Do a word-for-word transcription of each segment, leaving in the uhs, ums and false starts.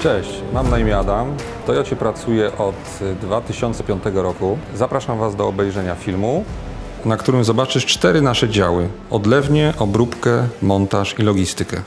Cześć, mam na imię Adam. W Toyocie pracuję od dwa tysiące piątego roku. Zapraszam Was do obejrzenia filmu, na którym zobaczysz cztery nasze działy: odlewnię, obróbkę, montaż i logistykę.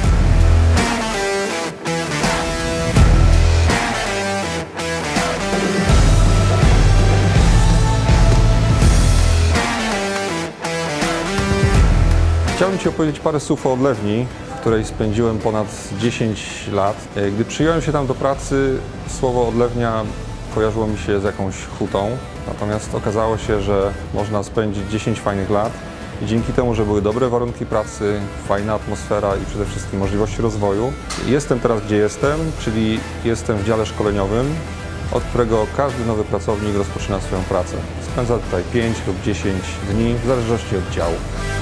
Chciałbym Ci opowiedzieć parę słów o odlewni, w której spędziłem ponad dziesięć lat. Gdy przyjąłem się tam do pracy, słowo odlewnia kojarzyło mi się z jakąś hutą, natomiast okazało się, że można spędzić dziesięć fajnych lat i dzięki temu, że były dobre warunki pracy, fajna atmosfera i przede wszystkim możliwości rozwoju. Jestem teraz, gdzie jestem, czyli jestem w dziale szkoleniowym, od którego każdy nowy pracownik rozpoczyna swoją pracę. Spędza tutaj pięć lub dziesięć dni, w zależności od działu.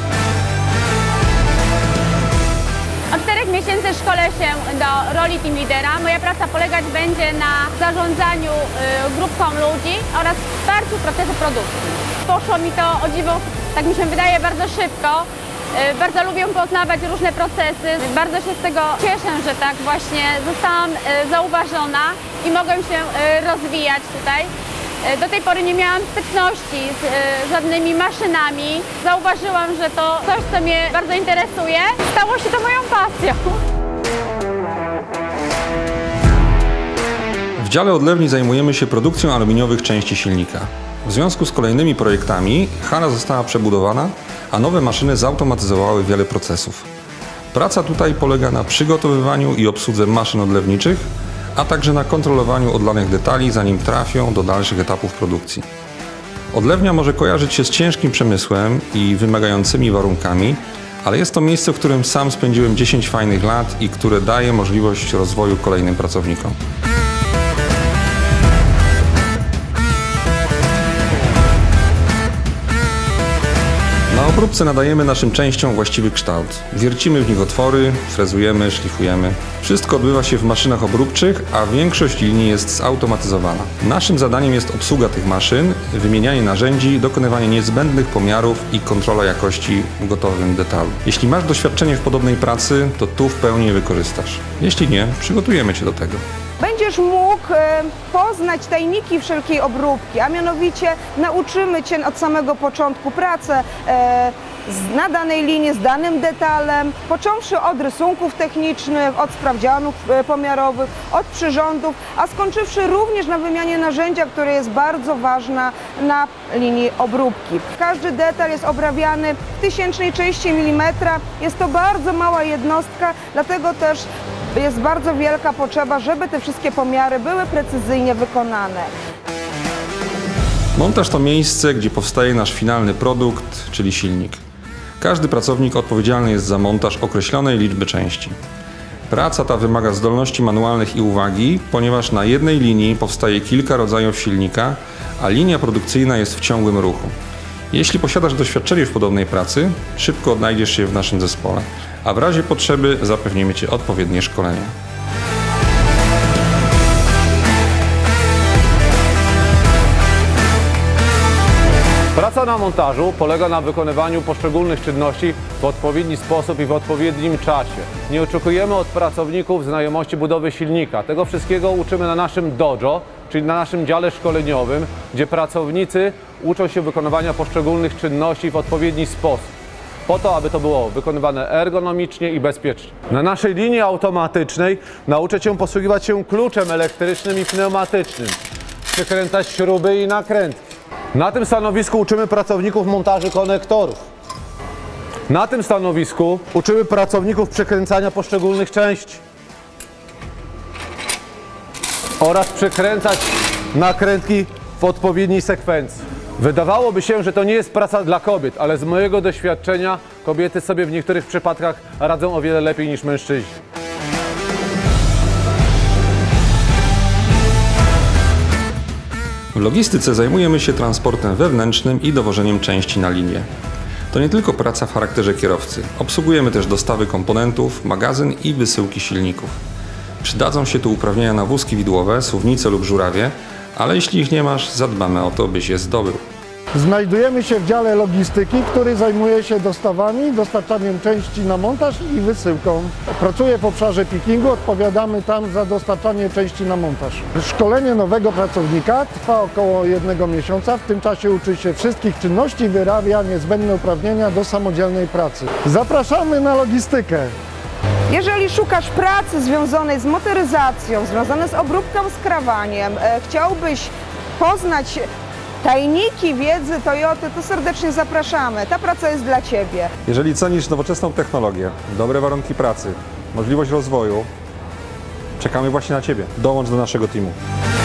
Od czterech miesięcy szkolę się do roli team lidera. Moja praca polegać będzie na zarządzaniu y, grupką ludzi oraz wsparciu procesu produkcji. Poszło mi to, o dziwo, tak mi się wydaje, bardzo szybko. Y, bardzo lubię poznawać różne procesy. Bardzo się z tego cieszę, że tak właśnie zostałam y, zauważona i mogłem się y, rozwijać tutaj. Do tej pory nie miałam styczności z y, żadnymi maszynami. Zauważyłam, że to coś, co mnie bardzo interesuje. Stało się to moją pasją. W dziale odlewni zajmujemy się produkcją aluminiowych części silnika. W związku z kolejnymi projektami hala została przebudowana, a nowe maszyny zautomatyzowały wiele procesów. Praca tutaj polega na przygotowywaniu i obsłudze maszyn odlewniczych, a także na kontrolowaniu odlanych detali, zanim trafią do dalszych etapów produkcji. Odlewnia może kojarzyć się z ciężkim przemysłem i wymagającymi warunkami, ale jest to miejsce, w którym sam spędziłem dziesięć fajnych lat i które daje możliwość rozwoju kolejnym pracownikom. Na obróbce nadajemy naszym częściom właściwy kształt. Wiercimy w nich otwory, frezujemy, szlifujemy. Wszystko odbywa się w maszynach obróbczych, a większość linii jest zautomatyzowana. Naszym zadaniem jest obsługa tych maszyn, wymienianie narzędzi, dokonywanie niezbędnych pomiarów i kontrola jakości w gotowym detalu. Jeśli masz doświadczenie w podobnej pracy, to tu w pełni je wykorzystasz. Jeśli nie, przygotujemy Cię do tego. Będziesz mógł e, poznać tajniki wszelkiej obróbki, a mianowicie nauczymy Cię od samego początku pracę e, z, na danej linii, z danym detalem, począwszy od rysunków technicznych, od sprawdzianów e, pomiarowych, od przyrządów, a skończywszy również na wymianie narzędzia, które jest bardzo ważna na linii obróbki. Każdy detal jest obrabiany w tysięcznej części milimetra, jest to bardzo mała jednostka, dlatego też jest bardzo wielka potrzeba, żeby te wszystkie pomiary były precyzyjnie wykonane. Montaż to miejsce, gdzie powstaje nasz finalny produkt, czyli silnik. Każdy pracownik odpowiedzialny jest za montaż określonej liczby części. Praca ta wymaga zdolności manualnych i uwagi, ponieważ na jednej linii powstaje kilka rodzajów silnika, a linia produkcyjna jest w ciągłym ruchu. Jeśli posiadasz doświadczenie w podobnej pracy, szybko odnajdziesz się w naszym zespole, a w razie potrzeby zapewnimy Ci odpowiednie szkolenia. Praca na montażu polega na wykonywaniu poszczególnych czynności w odpowiedni sposób i w odpowiednim czasie. Nie oczekujemy od pracowników znajomości budowy silnika. Tego wszystkiego uczymy na naszym dojo, czyli na naszym dziale szkoleniowym, gdzie pracownicy uczą się wykonywania poszczególnych czynności w odpowiedni sposób, po to, aby to było wykonywane ergonomicznie i bezpiecznie. Na naszej linii automatycznej nauczę Cię posługiwać się kluczem elektrycznym i pneumatycznym, przykręcać śruby i nakrętki. Na tym stanowisku uczymy pracowników montażu konektorów. Na tym stanowisku uczymy pracowników przekręcania poszczególnych części oraz przekręcać nakrętki w odpowiedniej sekwencji. Wydawałoby się, że to nie jest praca dla kobiet, ale z mojego doświadczenia kobiety sobie w niektórych przypadkach radzą o wiele lepiej niż mężczyźni. W logistyce zajmujemy się transportem wewnętrznym i dowożeniem części na linię. To nie tylko praca w charakterze kierowcy. Obsługujemy też dostawy komponentów, magazyn i wysyłki silników. Przydadzą się tu uprawnienia na wózki widłowe, suwnice lub żurawie, ale jeśli ich nie masz, zadbamy o to, byś je zdobył. Znajdujemy się w dziale logistyki, który zajmuje się dostawami, dostarczaniem części na montaż i wysyłką. Pracuję w obszarze pickingu, odpowiadamy tam za dostarczanie części na montaż. Szkolenie nowego pracownika trwa około jednego miesiąca. W tym czasie uczy się wszystkich czynności i wyrabia niezbędne uprawnienia do samodzielnej pracy. Zapraszamy na logistykę! Jeżeli szukasz pracy związanej z motoryzacją, związanej z obróbką skrawaniem, e, chciałbyś poznać tajniki wiedzy Toyoty, to serdecznie zapraszamy. Ta praca jest dla Ciebie. Jeżeli cenisz nowoczesną technologię, dobre warunki pracy, możliwość rozwoju, czekamy właśnie na Ciebie. Dołącz do naszego teamu.